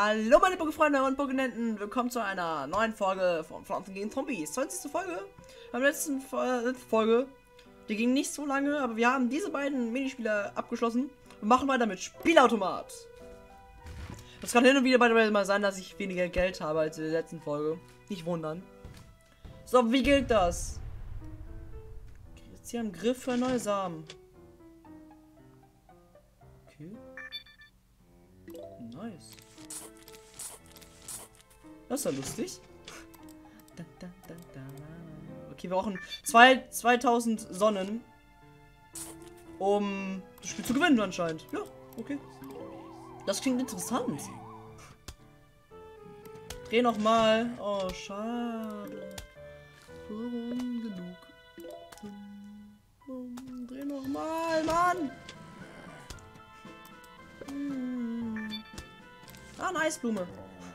Hallo meine Pokéfreunde und Pokénenten, willkommen zu einer neuen Folge von Pflanzen gegen Zombies. 20. Folge. Beim letzten Folge, die ging nicht so lange, aber wir haben diese beiden Minispiele abgeschlossen und machen weiter mit Spielautomat. Es kann hin und wieder mal sein, dass ich weniger Geld habe als in der letzten Folge. Nicht wundern. So, wie gilt das? Jetzt hier am Griff für neue Samen. Okay. Nice. Das ist ja lustig. Okay, wir brauchen 2000 Sonnen, um das Spiel zu gewinnen anscheinend. Ja, okay. Das klingt interessant. Dreh noch mal. Oh, schade. Genug. Dreh noch mal, Mann. Ah, eine Eisblume.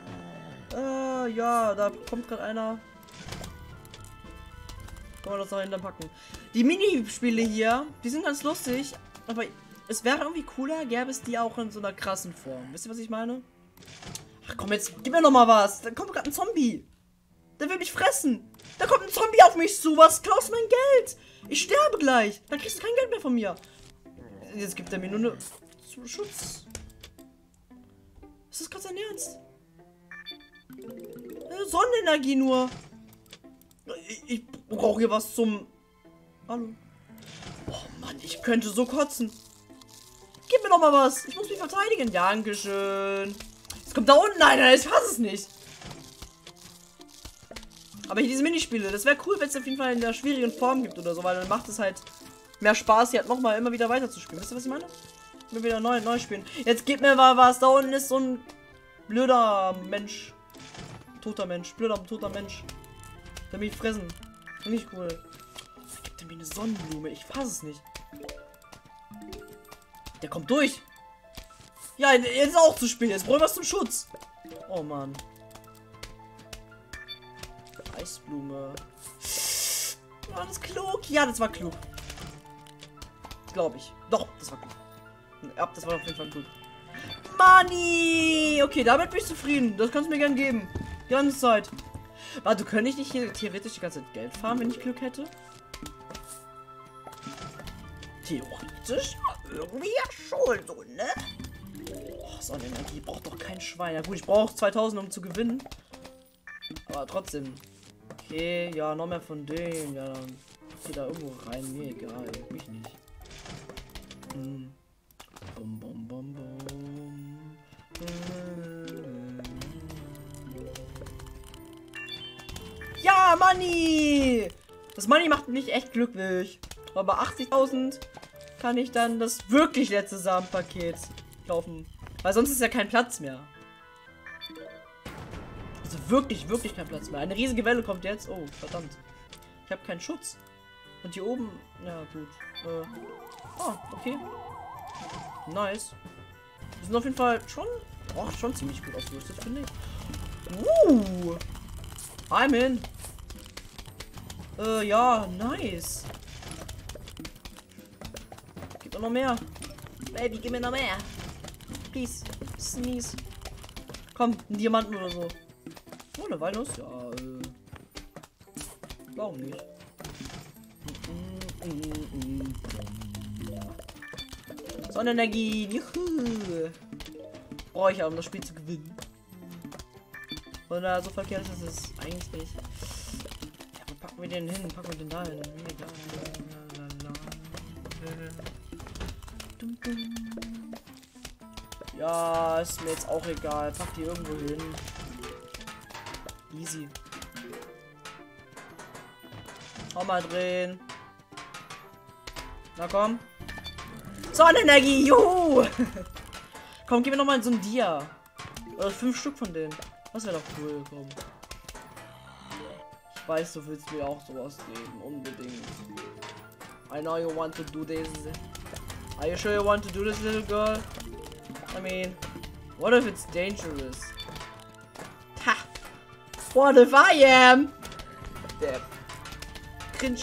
Ja, da kommt gerade einer. Kann man das noch hinterpacken. Die Minispiele hier, die sind ganz lustig, aber es wäre irgendwie cooler, gäbe es die auch in so einer krassen Form. Wisst ihr, was ich meine? Ach komm, jetzt gib mir noch mal was. Da kommt gerade ein Zombie. Der will mich fressen. Da kommt ein Zombie auf mich zu. Was klaust mein Geld? Ich sterbe gleich. Dann kriegst du kein Geld mehr von mir. Jetzt gibt er mir nur eine Schutz. Ist das gerade sein Ernst? Sonnenenergie nur. Ich brauche hier was zum... Hallo. Oh Mann, ich könnte so kotzen. Gib mir doch mal was. Ich muss mich verteidigen. Dankeschön. Es kommt da unten einer. Ich hasse es nicht. Aber hier diese Minispiele. Das wäre cool, wenn es auf jeden Fall in der schwierigen Form gibt oder so. Weil dann macht es halt mehr Spaß, hier halt nochmal immer wieder weiter zu spielen. Wisst ihr, was ich meine? Immer wieder neu spielen. Jetzt gib mir mal was. Da unten ist so ein blöder Mensch. Toter Mensch. Blöder, toter Mensch. Der mich fressen. Nicht cool. Gibt er mir eine Sonnenblume? Ich fasse es nicht. Der kommt durch. Ja, jetzt ist auch zu spät. Jetzt brauche ich was zum Schutz. Oh Mann. Eisblume. War das klug? Ja, das war klug. Glaube ich. Doch, das war klug. Ja, das war auf jeden Fall klug. Money! Okay, damit bin ich zufrieden. Das kannst du mir gern geben. Die ganze Zeit. Warte, könnte ich nicht hier theoretisch die ganze Zeit Geld farmen, wenn ich Glück hätte? Theoretisch? Irgendwie ja schon so, ne? Oh, Sonnenenergie braucht doch kein Schwein. Ja gut, ich brauche 2000, um zu gewinnen. Aber trotzdem. Okay, ja, noch mehr von denen. Ja, dann geh da irgendwo rein. Mir egal, mich nicht. Bum, bum, bum, bum. Ja, Money! Das Money macht mich echt glücklich. Aber bei 80.000 kann ich dann das wirklich letzte Samenpaket kaufen. Weil sonst ist ja kein Platz mehr. Also wirklich kein Platz mehr. Eine riesige Welle kommt jetzt. Oh, verdammt. Ich habe keinen Schutz. Und hier oben... Ja, gut. Oh, okay. Nice. Wir sind auf jeden Fall schon... Oh, schon ziemlich gut ausgerüstet, finde ich. I'm in. Ja, nice. Gib mir noch mehr. Baby, gib mir noch mehr. Please. Sneeze. Komm, ein Diamanten oder so. Oh, eine Walnuss? Ja, warum nicht? Sonnenenergie. Juhu. Brauche ich auch, um das Spiel zu gewinnen. Und so verkehrt ist es eigentlich nicht. Ja, wo packen wir den hin? Packen wir den da hin? Ja, ist mir jetzt auch egal. Pack die irgendwo hin. Easy. Hau mal drehen. Na komm. Sonnenenergie, juhu! Komm, gib mir noch mal so ein Dia. Oder 5 Stück von denen. Das wäre doch cool, komm. Ich weiß, du willst mir auch sowas geben, unbedingt. I know you want to do this. Are you sure you want to do this, little girl? I mean, what if it's dangerous? Ha! What if I am? Der Cringe.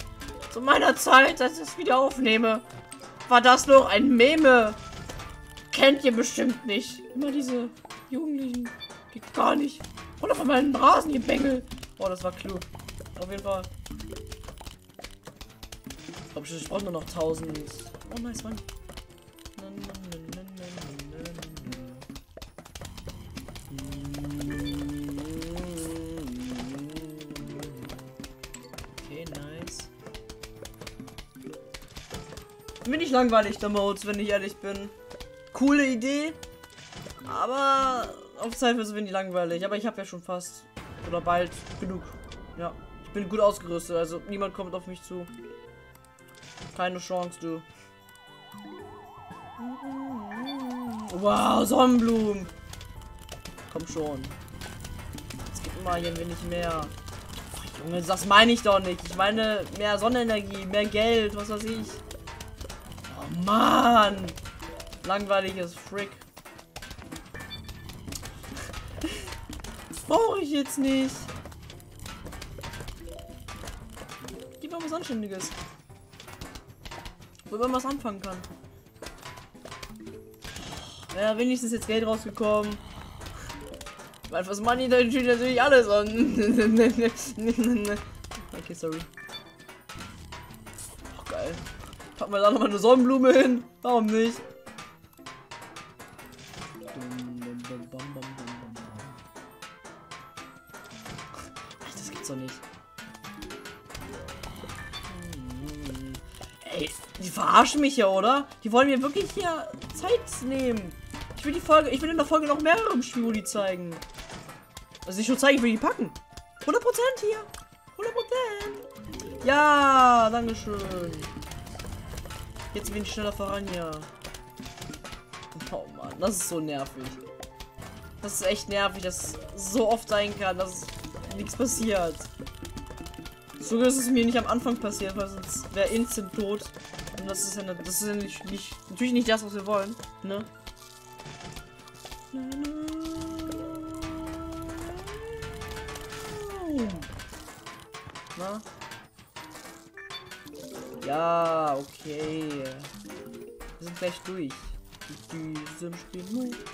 Zu meiner Zeit, als ich es wieder aufnehme, war das noch ein Meme. kennt ihr bestimmt nicht. Immer diese Jugendlichen. Geht gar nicht. Oder von meinen Rasen, ihr Bengel. Oh, das war klug. Auf jeden Fall. Ich glaube, ich brauche nur noch 1000. Oh, nice, Mann. Okay, nice. Bin ich langweilig, der Modes, wenn ich ehrlich bin. Coole Idee. Aber auf Zeit bin ich langweilig. Aber ich habe ja schon fast oder bald genug. Ja, ich bin gut ausgerüstet. Also niemand kommt auf mich zu. Keine Chance, du. Wow, Sonnenblumen. Komm schon. Es gibt immer hier ein wenig mehr. Ach, Junge, das meine ich doch nicht. Ich meine mehr Sonnenenergie, mehr Geld, was weiß ich. Oh Mann. Langweiliges Frick. Brauche ich jetzt nicht. Gib mal was Anständiges. Wo man was anfangen kann. Ja, wenigstens jetzt Geld rausgekommen. Weil was Money da steht natürlich alles an. Okay, sorry. Oh, geil. Packen wir da nochmal eine Sonnenblume hin. Warum nicht? Das gibt's doch nicht. Ey, die verarschen mich ja, oder? Die wollen mir wirklich hier Zeit nehmen. Ich will in der Folge noch mehrere Spiele zeigen. Also ich schon zeigen, ich will die packen. 100% hier. 100%. Ja, dankeschön. Jetzt bin ich schneller voran, ja. Oh Mann, das ist so nervig. Das ist echt nervig, dass es so oft sein kann, dass nichts passiert. Sogar ist es mir nicht am Anfang passiert, weil sonst wäre instant tot. Und das ist ja, nicht, natürlich nicht das, was wir wollen, ne? Na? Ja, okay. Wir sind gleich durch. In diesem Spiel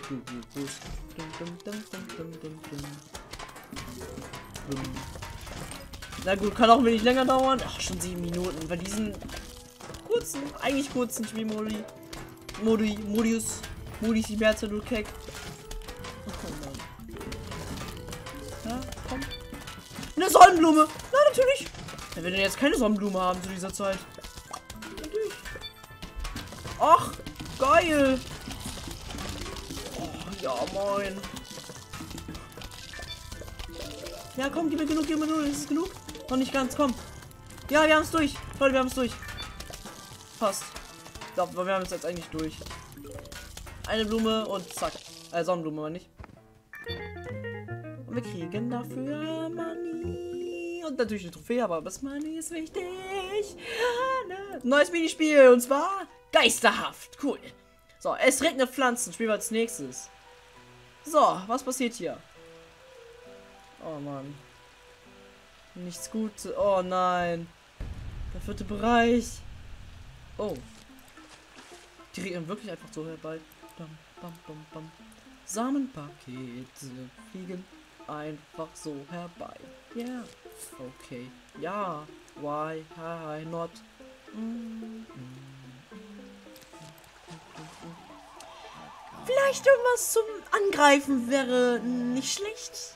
Na gut, kann auch ein wenig länger dauern. Ach, schon 7 Minuten. Bei diesen eigentlich kurzen Spielmodi. Modus, die Mehrzahl nur keck. Oh Mann. Ja, komm. Eine Sonnenblume! Na, natürlich! Ja, wir denn jetzt keine Sonnenblume haben zu dieser Zeit. Natürlich. Ach, geil! Oh, ja, moin. Ja, komm, gib mir genug, ist es genug? Noch nicht ganz, komm. Ja, wir haben es durch. Leute, wir haben es durch. Passt. Ich glaube, wir haben es jetzt eigentlich durch. Eine Blume und zack. Sonnenblume, meine ich. Und wir kriegen dafür Money. Und natürlich eine Trophäe, aber das Money ist wichtig. Neues Minispiel und zwar geisterhaft. Cool. So, es regnet Pflanzen. Spielen wir als nächstes. So, was passiert hier? Oh Mann. Nichts Gutes. Oh nein. Der 4. Bereich. Oh. Die regnen wirklich einfach so herbei. Bam, bam, bam, bam. Samenpakete fliegen einfach so herbei. Ja. Yeah. Okay. Ja. Why not? Vielleicht irgendwas zum Angreifen wäre nicht schlecht.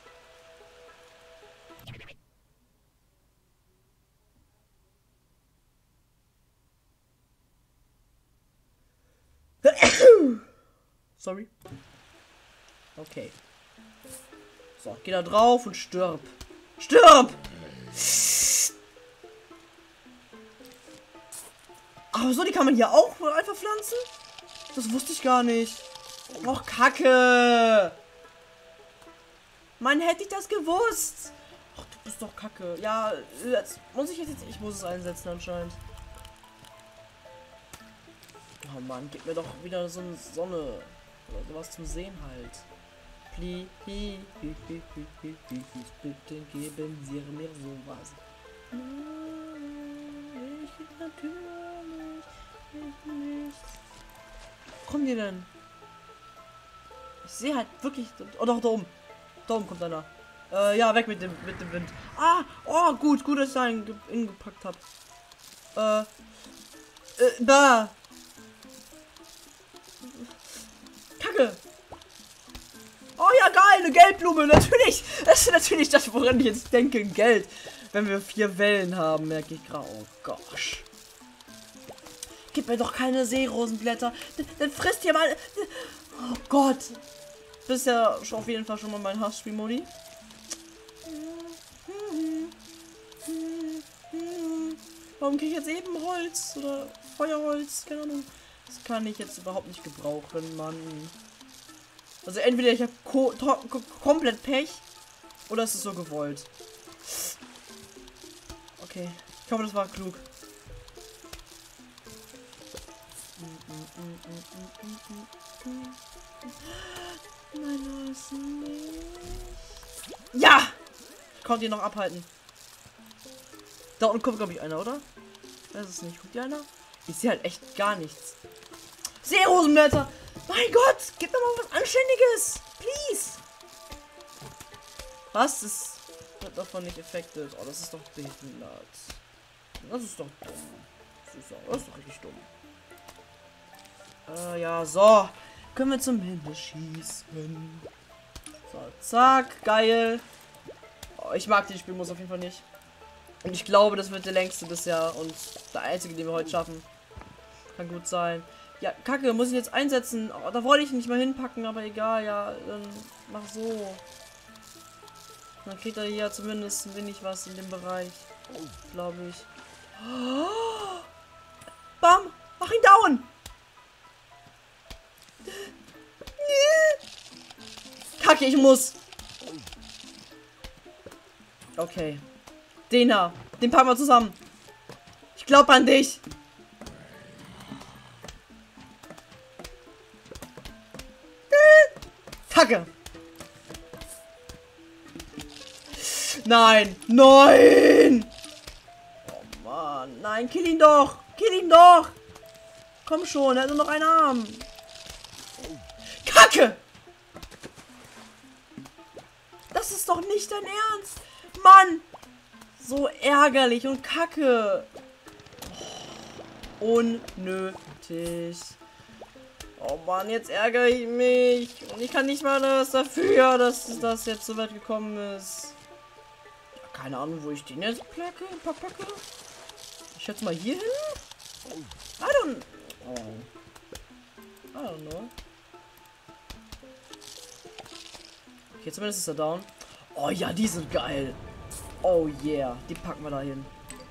Sorry. Okay. So, geh da drauf und stirb. Stirb! Aber so, die kann man hier auch einfach pflanzen? Das wusste ich gar nicht. Och, Kacke! Mann, hätte ich das gewusst! Ach, du bist doch Kacke. Ja, jetzt muss ich jetzt... Ich muss es einsetzen anscheinend. Oh Mann, gib mir doch wieder so eine Sonne. Oder sowas zum Sehen halt. Please, bitte geben Sie mir sowas. Ich natürlich nicht. Wo kommen die denn? sehe halt wirklich... Oh, doch, da oben. Da oben kommt einer. Ja, weg mit dem Wind. Ah, oh, gut, dass ich da einen hingepackt habe. Da. Kacke. Oh ja, geil, eine Geldblume, natürlich. Das ist natürlich das, woran ich jetzt denke, Geld. Wenn wir 4 Wellen haben, merke ich gerade, oh gosh. Gib mir doch keine Seerosenblätter. Dann frisst hier mal... Oh Gott. Das ist ja auf jeden Fall schon mal mein Hassspiel-Modi. Warum kriege ich jetzt eben Holz oder Feuerholz? Keine Ahnung. Das kann ich jetzt überhaupt nicht gebrauchen, Mann. Also entweder ich habe komplett Pech oder es ist so gewollt. Okay, ich hoffe, das war klug. Nein, das nicht. Ja! Ich konnte ihn noch abhalten. Da unten kommt, glaube ich, einer, oder? Das ist nicht. Guckt ihr einer? Ich sehe halt echt gar nichts. Seerosenblätter! Mein Gott! Gib mir mal was Anständiges! Please! Was? Das wird davon nicht affected. Oh, das ist doch behindert. Das ist doch dumm. Das ist doch richtig dumm. Ja, so. Können wir zum Himmel schießen. So, zack. Geil. Oh, ich mag den Spielmodus auf jeden Fall nicht. Und ich glaube, das wird der längste des Jahr und der einzige, den wir heute schaffen. Kann gut sein. Ja, Kacke, muss ich jetzt einsetzen. Oh, da wollte ich nicht mal hinpacken, aber egal, ja, dann mach so. Dann kriegt er hier zumindest ein wenig was in dem Bereich. Glaube ich. Oh, bam! Mach ihn down! Kacke, ich muss. Okay. Den packen wir zusammen. Ich glaube an dich. Kacke. Nein. Nein. Oh Mann. Nein, kill ihn doch. Kill ihn doch. Komm schon, er hat nur noch einen Arm. Kacke. Das ist doch nicht dein Ernst. Mann. So ärgerlich und kacke. Oh, unnötig. Oh Mann, jetzt ärgere ich mich. Und ich kann nicht mal was dafür, dass das jetzt so weit gekommen ist. Keine Ahnung, wo ich den jetzt packe. Ich schätze mal hier hin. I don't know. Okay, zumindest ist er down. Oh ja, die sind geil. Oh yeah, die packen wir da hin.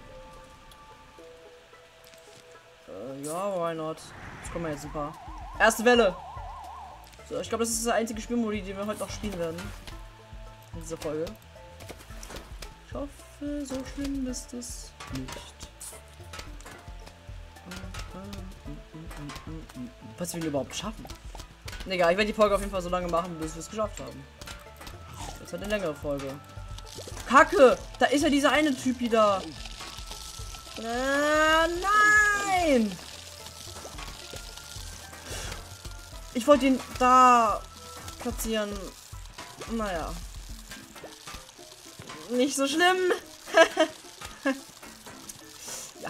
Ja, why not? Jetzt kommen wir jetzt ein paar. Erste Welle. So, ich glaube, das ist der einzige Spielmodi, den wir heute noch spielen werden. In dieser Folge. Ich hoffe, so schlimm ist es nicht. Was wir ihn überhaupt schaffen. Egal, ich werde die Folge auf jeden Fall so lange machen, bis wir es geschafft haben. Das ist halt eine längere Folge. Kacke! Da ist ja dieser eine Typ wieder. Nein! Ich wollte ihn da platzieren. Naja. Nicht so schlimm. Ja.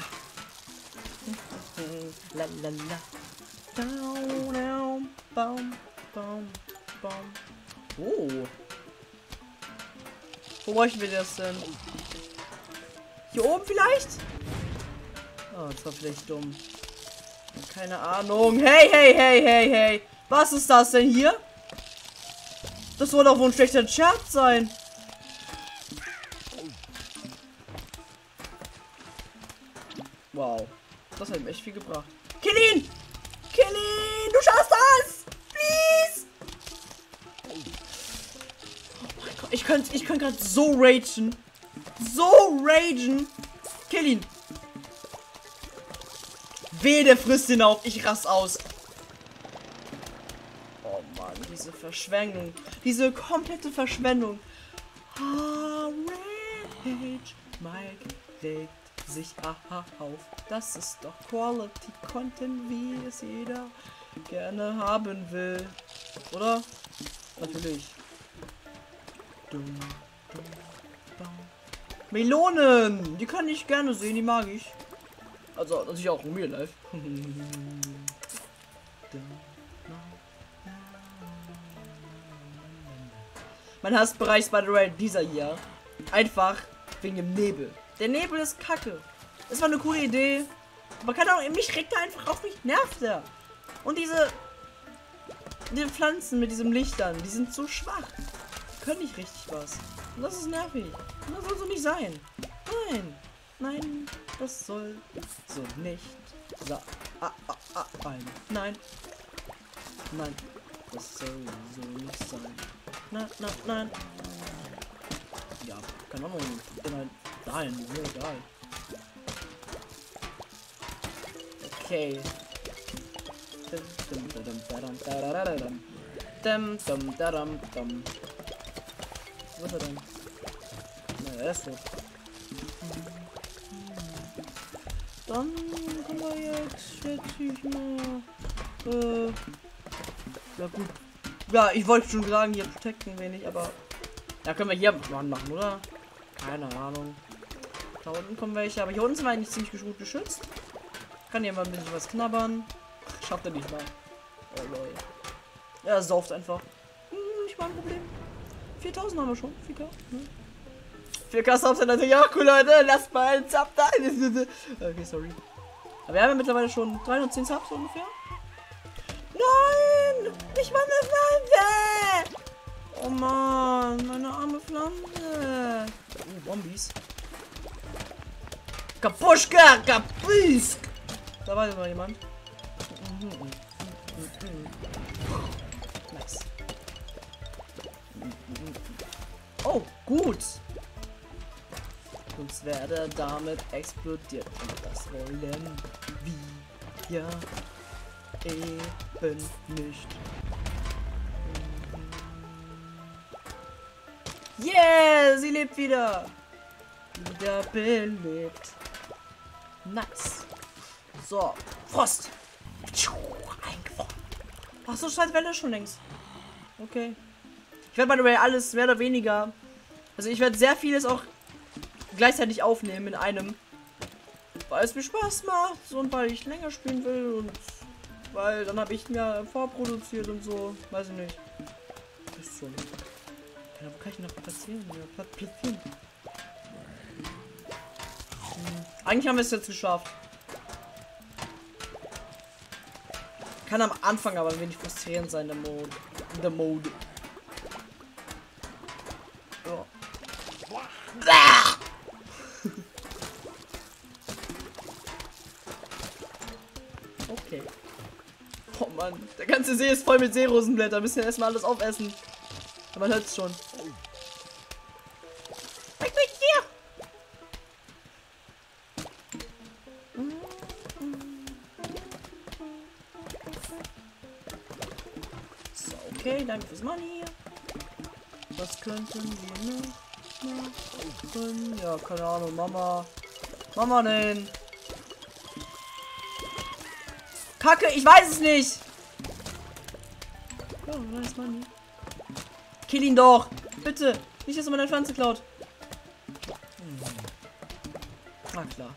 Lalala. Down, down, baum, baum, baum. Oh. Wo bräuchten wir das denn? Hier oben vielleicht? Oh, das war vielleicht dumm. Keine Ahnung. Hey. Was ist das denn hier? Das soll doch wohl ein schlechter Scherz sein. Wow. Das hat ihm echt viel gebracht. Kill ihn! Kill ihn! Du schaffst das! Please! Oh mein Gott, ich könnte gerade so ragen. So ragen. Kill ihn. Weh, der frisst ihn auf. Ich raste aus. Oh Mann, diese Verschwendung. Diese komplette Verschwendung. Rage Mike legt sich auf. Das ist doch Quality Content, wie es jeder gerne haben will. Oder? Natürlich. Melonen! Die kann ich gerne sehen, die mag ich. Also natürlich auch in Real Life. Mein Hassbereich Spider-Man dieser hier. Einfach wegen dem Nebel. Der Nebel ist kacke. Das war eine coole Idee. Aber keine Ahnung, mich regt er einfach auf, mich nervt er. Und diese Pflanzen mit diesem Lichtern, die sind so schwach. Die können nicht richtig was. Und das ist nervig. Und das soll so nicht sein. Nein. Nein, das soll so nicht sein. Nein. Nein. Das soll so nicht sein. Nein. Ja, keine Ahnung. Nein. Nein, mir egal. Okay. Was ist er denn? Na, er ist tot. Dann können wir jetzt, schätze ich mal, ja gut. Ja, ich wollte schon sagen, hier protecten wenig, aber da können wir hier machen, oder? Keine Ahnung. Da unten kommen welche, aber hier unten sind wir eigentlich ziemlich gut geschützt. Kann hier mal ein bisschen was knabbern. Schafft er nicht mal. Oh lol. Er sauft einfach. Nicht mal ein Problem. 4000 haben wir schon. 4K. Ne? 4K Subs sind natürlich auch cool, Leute. Lasst mal einen Sub da. Okay, sorry. Aber wir haben ja mittlerweile schon 310 Subs ungefähr. Nein! Nicht mal eine Pflanze! Oh Mann, meine arme Pflanze. Bombies. Kapuschka! Kapusk! Da war noch jemand. Nice. Oh, gut. Uns werde damit explodiert. Und das wollen wir eben nicht. Yeah, sie lebt wieder. Wieder belebt. Nice. So, Frost. Eingefroren. Ach so, scheiß Welle schon längst. Okay. Ich werde by the way alles mehr oder weniger. Also ich werde sehr vieles auch gleichzeitig aufnehmen in einem. Weil es mir Spaß macht und weil ich länger spielen will und weil dann habe ich mir vorproduziert und so. Weiß ich nicht. Ist schon. Ja, wo kann ich noch platzieren? Ja, platzieren. Eigentlich haben wir es jetzt geschafft. Kann am Anfang aber ein wenig frustrierend sein, der Mode. Ja. Okay. Oh Mann, der ganze See ist voll mit Seerosenblätter. Müssen wir erstmal alles aufessen. Aber man hört es schon. Weg mit dir! So, okay, danke fürs Money. Was könnten wir noch machen? Ja, keine Ahnung, Mama. Mama, nein. Kacke, ich weiß es nicht. Ja, nice Money. Kill ihn doch. Bitte. Nicht, dass er meine Pflanze klaut. Na klar.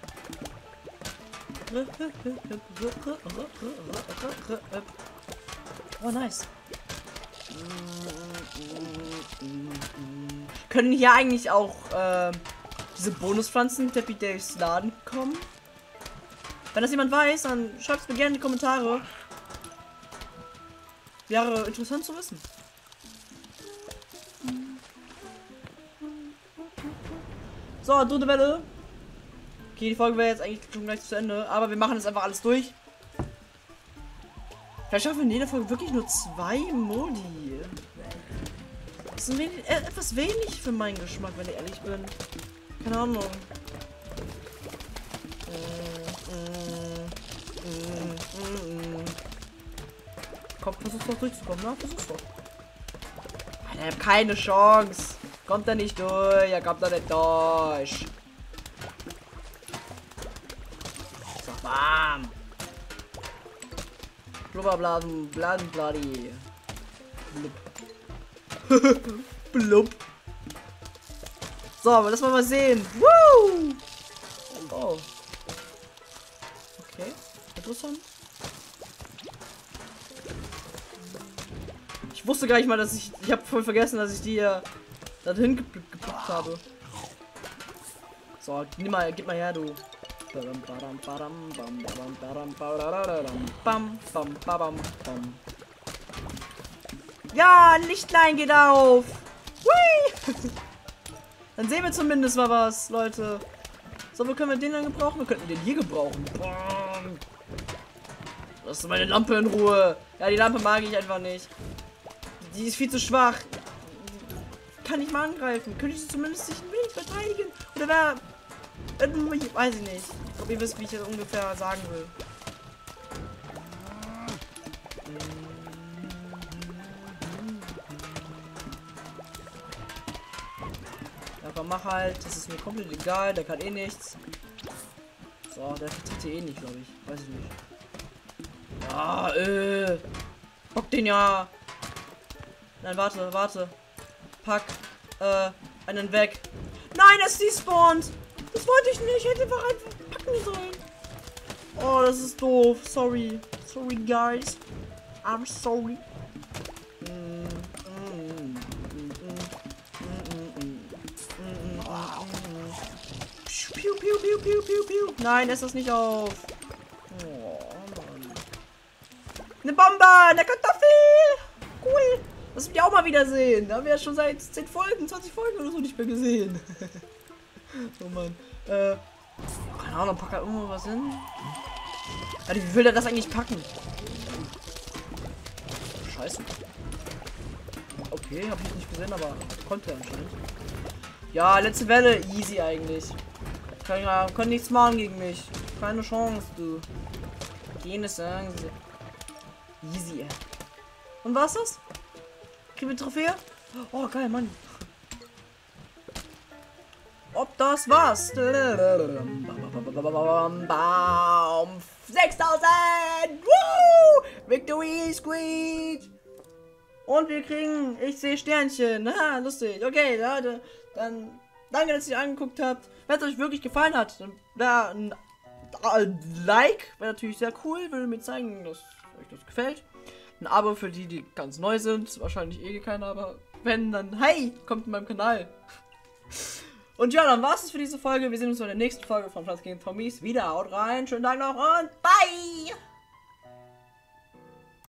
Oh, nice. Können hier eigentlich auch diese Bonuspflanzen mit Happy Days Laden kommen? Wenn das jemand weiß, dann schreibt es mir gerne in die Kommentare. Wäre interessant zu wissen. So, dritte Welle. Okay, die Folge wäre jetzt eigentlich schon gleich zu Ende, aber wir machen jetzt einfach alles durch. Vielleicht schaffen wir in jeder Folge wirklich nur 2 Modi. Das ist etwas wenig für meinen Geschmack, wenn ich ehrlich bin. Keine Ahnung. Komm, versuch's doch durchzukommen, ne? Versuch's doch. Ich hab keine Chance. Kommt er nicht durch, er kommt da nicht durch. So, bam. Blubberblasen, Blasenbladi. Blub. Blub. So, aber lass mal sehen. Woo! Oh. Okay, interessant. Ich wusste gar nicht mal, dass ich habe voll vergessen, dass ich die dahin gepackt habe. So, gib mal her, du. Ja, ein Lichtlein geht auf. Hui! Dann sehen wir zumindest mal was, Leute. So, wo können wir den dann gebrauchen? Wir könnten den hier gebrauchen. Lass meine Lampe in Ruhe. Ja, die Lampe mag ich einfach nicht. Die ist viel zu schwach. Kann ich mal angreifen. Könnte ich sie zumindest sich ein wenig verteidigen? Oder wäre... Weiß ich nicht. Ich glaube, ihr wisst, wie ich das ungefähr sagen will. Aber mach halt. Das ist mir komplett egal. Der kann eh nichts. So, der vertritt hier eh nicht, glaube ich. Weiß ich nicht. Ja, Bock den ja. Nein, warte. Pack, einen weg. Nein, es despawnt. Das wollte ich nicht. Ich hätte einfach packen sollen. Oh, das ist doof. Sorry. Sorry, guys. I'm sorry. Piu, piu, piu, piu, piu, piu. Nein, ess das nicht auf. Oh, Mann. Eine Bombe, eine Kartoffel. Cool. Das wir auch mal wieder sehen. Da haben wir ja schon seit 10 Folgen, 20 Folgen oder so nicht mehr gesehen. Oh Mann. Keine Ahnung, packt da irgendwo was hin? Ja, wie will der das eigentlich packen? Scheiße. Okay, habe ich nicht gesehen, aber konnte er anscheinend. Ja, letzte Welle. Easy eigentlich. Kann nichts machen gegen mich. Keine Chance, du. Keine Chance. Easy. Und was das? Kriegen wir Trophäe? Oh, geil, Mann. Ob das was? Baum. 6000! Woo! Victory Squeak! Und wir kriegen, ich sehe Sternchen. Ha, lustig. Okay, Leute, dann danke, dass ihr angeguckt habt. Wenn es euch wirklich gefallen hat, dann wäre ein Like, wäre natürlich sehr cool. Würde mir zeigen, dass euch das gefällt. Ein Abo für die, die ganz neu sind. Wahrscheinlich eh keiner, aber wenn, dann hey, kommt in meinem Kanal. Und ja, dann war's es für diese Folge. Wir sehen uns in der nächsten Folge von Pflanzen gegen Zombies wieder. Haut rein, schönen Tag noch und bye!